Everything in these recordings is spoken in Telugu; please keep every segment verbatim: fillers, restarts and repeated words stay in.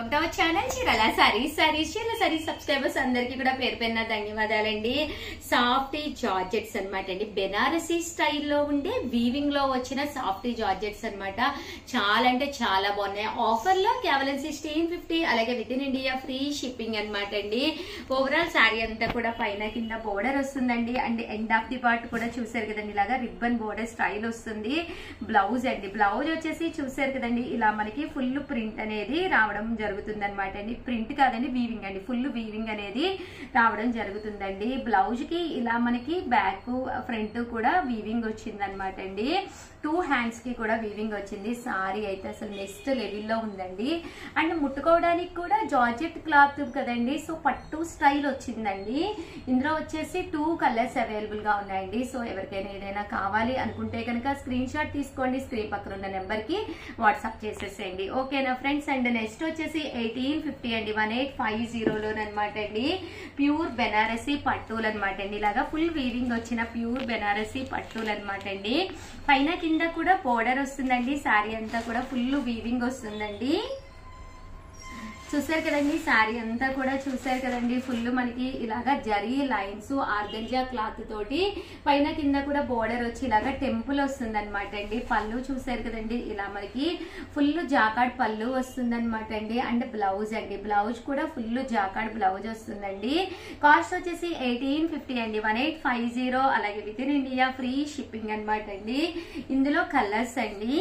Welcome to our channel Chirala saris saris Chirala saris subscribers అందరికీ కూడా పేరు పేరున ధన్యవాదాలండి. సాఫ్టీ జార్జెట్స్ అన్నమాట అండి, బెనారసీ స్టైల్లో ఉండే వీవింగ్ లో వచ్చిన సాఫ్టీ జార్జెట్స్ అన్నమాట. చాలా అంటే చాలా బాగున్నాయి. ఆఫర్ లో కేవలం సిక్స్టీన్ ఫిఫ్టీ, అలాగే within India free shipping అనమాట అండి. ఓవరాల్ శారీ అంతా కూడా పైన కింద బోర్డర్ వస్తుందండి. And end of the part కూడా చూసారు కదండి, ఇలాగా రిబ్బన్ బోర్డర్ స్టైల్ వస్తుంది. బ్లౌజ్ అండి, బ్లౌజ్ వచ్చేసి చూసారు కదండి, ఇలా మనకి ఫుల్ ప్రింట్ అనేది రావడం జరుగుతుంది అనమాట అండి. ప్రింట్ కాదండి, వీవింగ్ అండి, ఫుల్ వీవింగ్ అనేది రావడం జరుగుతుందండి. బ్లౌజ్ కి ఇలా మనకి బ్యాక్ ఫ్రంట్ కూడా వీవింగ్ వచ్చింది అనమాట అండి. టూ హ్యాండ్స్ కి కూడా వీవింగ్ వచ్చింది. సారీ అయితే అసలు నెక్స్ట్ లెవెల్లో ఉందండి. అండ్ ముట్టుకోవడానికి కూడా జార్జెట్ క్లాత్ కదండి, సో పట్టు స్టైల్ వచ్చిందండి. ఇందులో వచ్చేసి టూ కలర్స్ అవైలబుల్ గా ఉన్నాయండి. సో ఎవరికైనా ఏదైనా కావాలి అనుకుంటే కనుక స్క్రీన్ షాట్ తీసుకోండి, స్క్రీన్ పక్కన ఉన్న నెంబర్ కి వాట్సాప్ చేసేసేయండి. ఓకేనా ఫ్రెండ్స్. అండ్ నెక్స్ట్ వచ్చేసి ఎయిటీన్ ఫిఫ్టీ అండి, వన్ ఎయిట్ ఫైవ్ జీరోలో అనమాట అండి. ప్యూర్ బెనారసీ పట్టులు అనమాట అండి. ఇలాగా ఫుల్ వీవింగ్ వచ్చిన ప్యూర్ బెనారసీ పట్టులు అనమాట అండి. పైన కింద కూడా బోర్డర్ వస్తుందండి. శారీ అంతా కూడా ఫుల్ వీవింగ్ వస్తుందండి. చూసారు కదండి, శారీ అంతా కూడా చూసారు కదండి, ఫుల్ మనకి ఇలాగా జరీ లైన్స్ ఆర్గంజా క్లాత్ తోటి పైన కింద కూడా బోర్డర్ వచ్చి ఇలాగా టెంపుల్ వస్తుంది అనమాట అండి. పళ్ళు చూసారు కదండి, ఇలా మనకి ఫుల్ జాకాడ్ పళ్ళు వస్తుంది అనమాట అండి. అండ్ బ్లౌజ్ అండి, బ్లౌజ్ కూడా ఫుల్ జాకాడ్ బ్లౌజ్ వస్తుందండి. కాస్ట్ వచ్చేసి ఎయిటీన్ ఫిఫ్టీ అండి, వన్ ఎయిట్ ఫైవ్ జీరో, అలాగే within India free shipping అనమాట అండి. ఇందులో కలర్స్ అండి,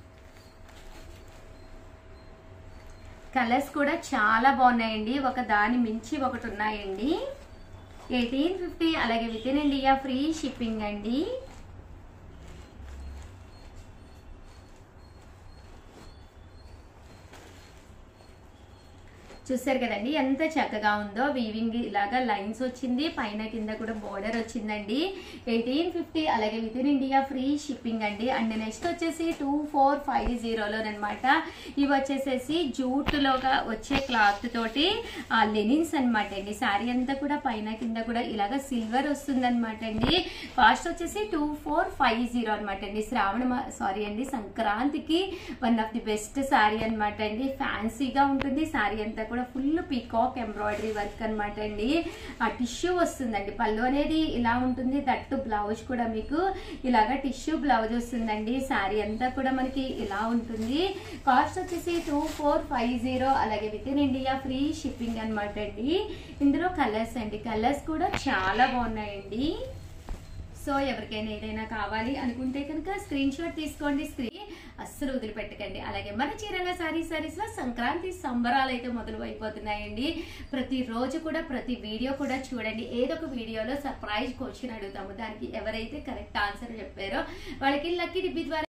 కలర్స్ కూడా చాలా బాగున్నాయండి. ఒక దాని మించి ఒకటి ఉన్నాయండి. ఎయిటీన్ ఫిఫ్టీ, అలాగే within India free shipping అండి. చూసారు కదండి ఎంత చక్కగా ఉందో. వీవింగ్ ఇలాగా లైన్స్ వచ్చింది, పైన కింద కూడా బోర్డర్ వచ్చిందండి. ఎయిటీన్ ఫిఫ్టీ, అలాగే within India free shipping అండి. అండ్ నెక్స్ట్ వచ్చేసి టూ ఫోర్ ఫైవ్ జీరోలోనమాట. ఇవి వచ్చేసేసి జూట్ లోగా వచ్చే క్లాత్ తోటి లెనిన్స్ అనమాట అండి. శారీ అంతా కూడా పైన కింద కూడా ఇలాగా సిల్వర్ వస్తుంది అనమాట అండి. కాస్ట్ వచ్చేసి టూ ఫోర్ ఫైవ్ జీరో అనమాట అండి. శ్రావణ సారీ అండి, సంక్రాంతికి one of the best sari అనమాట అండి. ఫ్యాన్సీగా ఉంటుంది శారీ అంతా కూడా, ఫుల్ పీకాక్ ఎంబ్రాయిడరీ వర్క్ అనమాట అండి. ఆ టిష్యూ వస్తుందండి, పళ్ళు అనేది ఇలా ఉంటుంది. దట్టు బ్లౌజ్ కూడా మీకు ఇలాగా టిష్యూ బ్లౌజ్ వస్తుందండి. శారీ అంతా కూడా మనకి ఇలా ఉంటుంది. కాస్ట్ వచ్చేసి టూ ఫోర్ ఫైవ్ జీరో, అలాగే within India free shipping అనమాట అండి. ఇందులో కలర్స్ అండి, కలర్స్ కూడా చాలా బాగున్నాయండి. సో ఎవరికైనా ఏదైనా కావాలి అనుకుంటే కనుక స్క్రీన్ షాట్ తీసుకోండి, స్క్రీన్ అస్సలు వదిలిపెట్టకండి. అలాగే మన చీరాల సారీ సారీస్ లో సంక్రాంతి సంబరాలు అయితే మొదలు అయిపోతున్నాయండి. ప్రతి రోజు కూడా ప్రతి వీడియో కూడా చూడండి. ఏదో ఒక వీడియోలో సర్ప్రైజ్ క్వశ్చన్ అడుగుతాము, దానికి ఎవరైతే కరెక్ట్ ఆన్సర్ చెప్పారో వాళ్ళకి లక్కీ డిబ్బి ద్వారా